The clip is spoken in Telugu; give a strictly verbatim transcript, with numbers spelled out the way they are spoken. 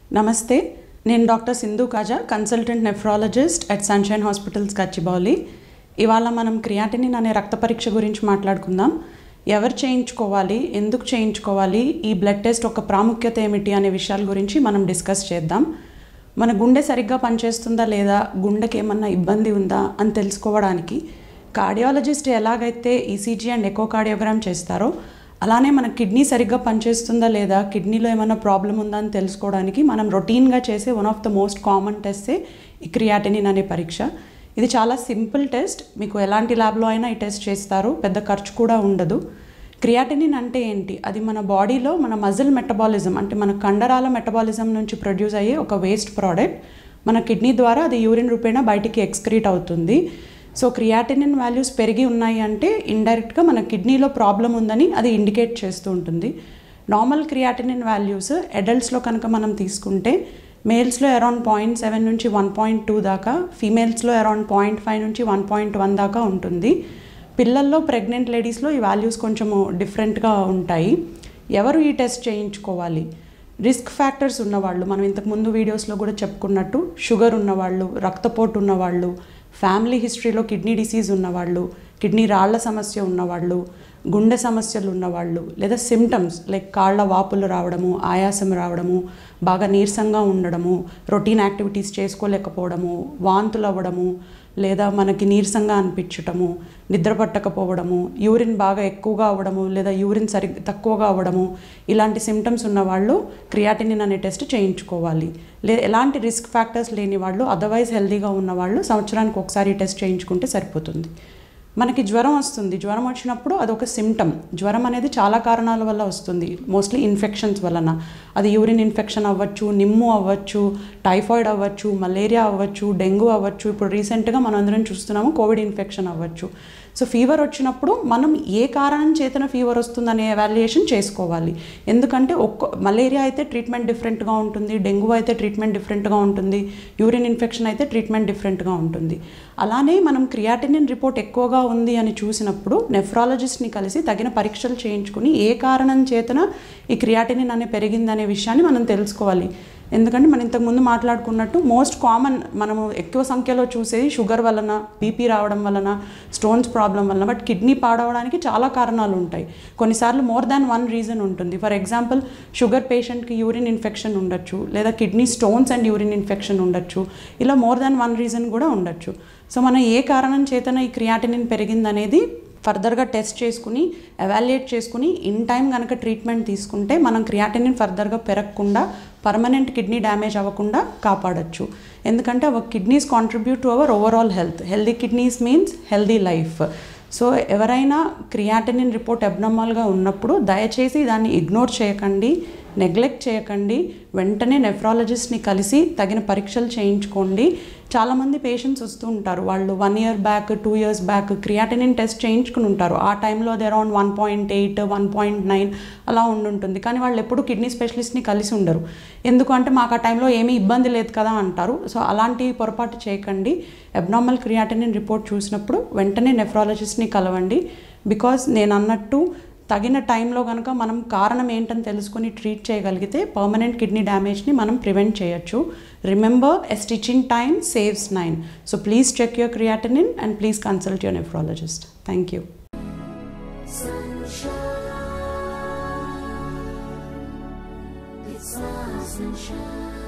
నమస్తే, నేను doctor Sindhu Kaja, consultant nephrologist at Sunshine hospitals Gachibowli. ఇవాళ మనం క్రియాటినిన్ అనే రక్త పరీక్ష గురించి మాట్లాడుకుందాం. ఎవరు చేయించుకోవాలి, ఎందుకు చేయించుకోవాలి, ఈ బ్లడ్ టెస్ట్ ఒక ప్రాముఖ్యత ఏమిటి అనే విషయాల గురించి మనం డిస్కస్ చేద్దాం. మన గుండె సరిగ్గా పనిచేస్తుందా లేదా, గుండెకి ఏమన్నా ఇబ్బంది ఉందా అని తెలుసుకోవడానికి కార్డియాలజిస్ట్ ఎలాగైతే ఈసీజీ అండ్ ఎకోకార్డియోగ్రామ్ చేస్తారో అలానే మన కిడ్నీ సరిగ్గా పనిచేస్తుందా లేదా, కిడ్నీలో ఏమైనా ప్రాబ్లం ఉందా అని తెలుసుకోవడానికి మనం రొటీన్గా చేసే one of the most common టెస్టే ఈ క్రియాటినిన్ అనే పరీక్ష. ఇది చాలా సింపుల్ టెస్ట్, మీకు ఎలాంటి ల్యాబ్లో అయినా ఈ టెస్ట్ చేస్తారు, పెద్ద ఖర్చు కూడా ఉండదు. క్రియాటినిన్ అంటే ఏంటి? అది మన బాడీలో మన మజిల్ మెటబాలిజం అంటే మన కండరాల మెటబాలిజం నుంచి ప్రొడ్యూస్ అయ్యే ఒక వేస్ట్ ప్రోడక్ట్. మన కిడ్నీ ద్వారా అది యూరిన్ రూపేణా బయటికి ఎక్స్క్రీట్ అవుతుంది. సో క్రియాటినిన్ వాల్యూస్ పెరిగి ఉన్నాయి అంటే ఇండైరెక్ట్గా మన కిడ్నీలో ప్రాబ్లం ఉందని అది ఇండికేట్ చేస్తూ ఉంటుంది. నార్మల్ క్రియాటినిన్ వాల్యూస్ అడల్ట్స్లో కనుక మనం తీసుకుంటే మేల్స్లో అరౌండ్ పాయింట్ సెవెన్ నుంచి వన్ పాయింట్ టూ దాకా, ఫీమేల్స్లో అరౌండ్ పాయింట్ ఫైవ్ నుంచి వన్ పాయింట్ వన్ దాకా ఉంటుంది. పిల్లల్లో, ప్రెగ్నెంట్ లేడీస్లో ఈ వాల్యూస్ కొంచెము డిఫరెంట్గా ఉంటాయి. ఎవరు ఈ టెస్ట్ చేయించుకోవాలి? రిస్క్ ఫ్యాక్టర్స్ ఉన్నవాళ్ళు, మనం ఇంతకుముందు వీడియోస్లో కూడా చెప్పుకున్నట్టు షుగర్ ఉన్నవాళ్ళు, రక్తపోటు ఉన్నవాళ్ళు, ఫ్యామిలీ హిస్టరీలో కిడ్నీ డిసీజ్ ఉన్నవాళ్ళు, కిడ్నీ రాళ్ల సమస్య ఉన్నవాళ్ళు, గుండె సమస్యలు ఉన్నవాళ్ళు, లేదా సిమ్టమ్స్ లైక్ కాళ్ళ వాపులు రావడము, ఆయాసం రావడము, బాగా నీరసంగా ఉండడము, రొటీన్ యాక్టివిటీస్ చేసుకోలేకపోవడము, వాంతులు అవ్వడము, లేదా మనకి నీరసంగా అనిపించటము, నిద్ర పట్టకపోవడము, యూరిన్ బాగా ఎక్కువగా అవ్వడము లేదా యూరిన్ సరి తక్కువగా అవ్వడము, ఇలాంటి సిమ్టమ్స్ ఉన్నవాళ్ళు క్రియాటినిన్ అనే టెస్ట్ చేయించుకోవాలి. లే ఎలాంటి రిస్క్ ఫ్యాక్టర్స్ లేని వాళ్ళు, అదర్వైజ్ హెల్తీగా ఉన్నవాళ్ళు సంవత్సరానికి ఒకసారి ఈ టెస్ట్ చేయించుకుంటే సరిపోతుంది. మనకి జ్వరం వస్తుంది, జ్వరం వచ్చినప్పుడు అదొక సిమ్టమ్. జ్వరం అనేది చాలా కారణాల వల్ల వస్తుంది, మోస్ట్లీ ఇన్ఫెక్షన్స్ వలన. అది యూరిన్ ఇన్ఫెక్షన్ అవ్వచ్చు, నిమ్ము అవ్వచ్చు, టైఫాయిడ్ అవ్వచ్చు, మలేరియా అవ్వచ్చు, డెంగ్యూ అవ్వచ్చు, ఇప్పుడు రీసెంట్గా మనం అందరం చూస్తున్నాము కోవిడ్ ఇన్ఫెక్షన్ అవ్వచ్చు. సో ఫీవర్ వచ్చినప్పుడు మనం ఏ కారణం చేతన ఫీవర్ వస్తుందనే ఎవాల్యుయేషన్ చేసుకోవాలి. ఎందుకంటే ఒక్క మలేరియా అయితే ట్రీట్మెంట్ డిఫరెంట్గా ఉంటుంది, డెంగ్యూ అయితే ట్రీట్మెంట్ డిఫరెంట్గా ఉంటుంది, యూరిన్ ఇన్ఫెక్షన్ అయితే ట్రీట్మెంట్ డిఫరెంట్గా ఉంటుంది. అలానే మనం క్రియాటినిన్ రిపోర్ట్ ఎక్కువగా ఉంది అని చూసినప్పుడు నెఫ్రాలజిస్ట్ని కలిసి తగిన పరీక్షలు చేయించుకుని ఏ కారణం చేతన ఈ క్రియాటినిన్ అనే పెరిగిందనే విషయాన్ని మనం తెలుసుకోవాలి. ఎందుకంటే మనం ఇంతకుముందు మాట్లాడుకున్నట్టు మోస్ట్ కామన్ మనము ఎక్కువ సంఖ్యలో చూసేది షుగర్ వలన, బీపీ రావడం వలన, స్టోన్స్ ప్రాబ్లం వలన. బట్ కిడ్నీ పాడవడానికి చాలా కారణాలు ఉంటాయి. కొన్నిసార్లు మోర్ దాన్ వన్ రీజన్ ఉంటుంది. ఫర్ ఎగ్జాంపుల్ షుగర్ పేషెంట్కి యూరిన్ ఇన్ఫెక్షన్ ఉండొచ్చు, లేదా kidney stones and urine infection ఉండొచ్చు. ఇలా మోర్ దాన్ వన్ రీజన్ కూడా ఉండొచ్చు. సో మనం ఏ కారణం చేతన ఈ క్రియాటినిన్ పెరిగిందనేది ఫర్దర్గా టెస్ట్ చేసుకుని ఎవాల్యుయేట్ చేసుకుని ఇన్ టైం కనుక ట్రీట్మెంట్ తీసుకుంటే మనం క్రియాటినిన్ ఫర్దర్గా పెరగకుండా, పర్మనెంట్ కిడ్నీ డ్యామేజ్ అవ్వకుండా కాపాడచ్చు. ఎందుకంటే our kidneys contribute to our overall health. Healthy kidneys means healthy life. So ఎవరైనా క్రియాటినిన్ రిపోర్ట్ అబ్నార్మల్గా ఉన్నప్పుడు దయచేసి దాన్ని ఇగ్నోర్ చేయకండి, నెగ్లెక్ట్ చేయకండి. వెంటనే నెఫ్రాలజిస్ట్ని కలిసి తగిన పరీక్షలు చేయించుకోండి. చాలామంది పేషెంట్స్ వస్తూ ఉంటారు, వాళ్ళు one year back, two years back creatinine test చేయించుకుని ఉంటారు. ఆ టైంలో అది around one point eight one point nine అలా ఉండుంటుంది. కానీ వాళ్ళు ఎప్పుడు కిడ్నీ స్పెషలిస్ట్ని కలిసి ఉండరు. ఎందుకంటే మాకు ఆ టైంలో ఏమీ ఇబ్బంది లేదు కదా అంటారు. సో అలాంటి పొరపాటు చేయకండి. అబ్నార్మల్ క్రియాటినిన్ రిపోర్ట్ చూసినప్పుడు వెంటనే నెఫ్రాలజిస్ట్ని కలవండి. బికాజ్ నేను అన్నట్టు తగిన టైంలో కనుక మనం కారణం ఏంటని తెలుసుకొని ట్రీట్ చేయగలిగితే పర్మనెంట్ కిడ్నీ డ్యామేజ్ని మనం ప్రివెంట్ చేయొచ్చు. Remember, a stitching time saves nine. So please check your creatinine and please consult your nephrologist. Thank you. Sunshine.